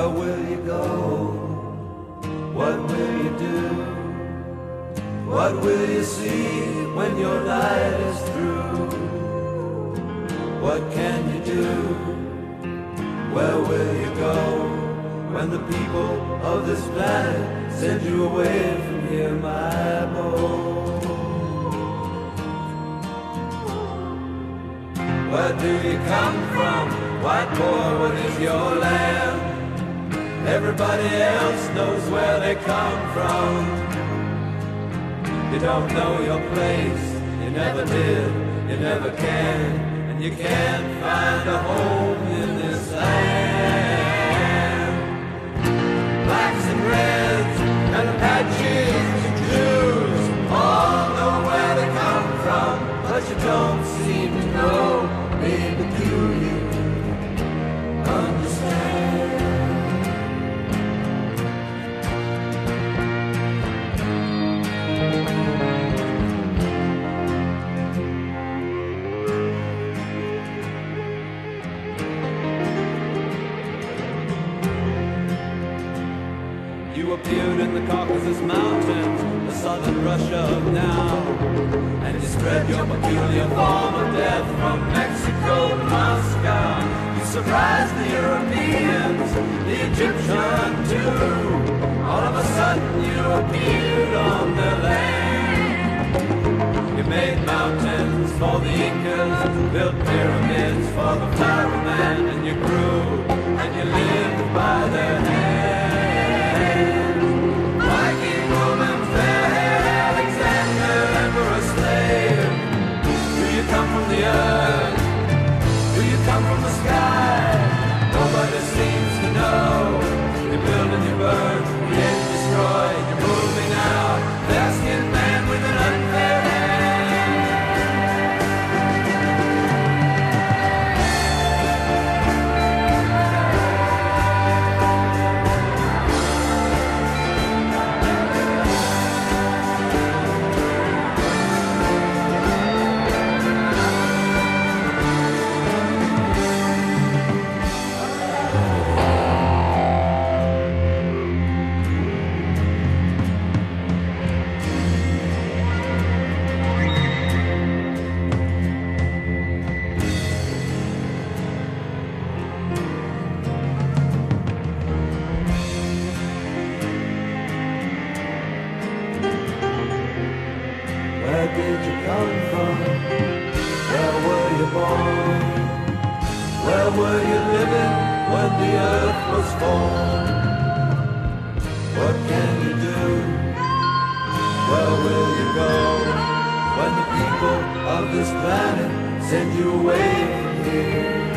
Where will you go? What will you do? What will you see when your life is through? What can you do? Where will you go when the people of this planet send you away from here, my boy? Where do you come from, white boy? What is your land? Everybody else knows where they come from. You don't know your place, you never did, you never can, and you can't find a home in this land. Blacks and reds and Apaches and Jews all know where they come from, but you don't seem to know. Maybe do you understand? You appeared in the Caucasus Mountains, the southern Russia of now, and you spread your peculiar form of death from Mexico to Moscow. You surprised the Europeans, the Egyptian too. All of a sudden you appeared on their land. You made mountains for the Incas, built pyramids for the Pharaoh man, and you grew and you lived by their hand. Viking woman, fair-haired Alexander, emperor slave. Do you come from the earth? Do you come from the sky? Nobody seems to know. You build and you burn, create and destroy. You're moving out, fair-skinned man with an unfair hand. Send you away from here.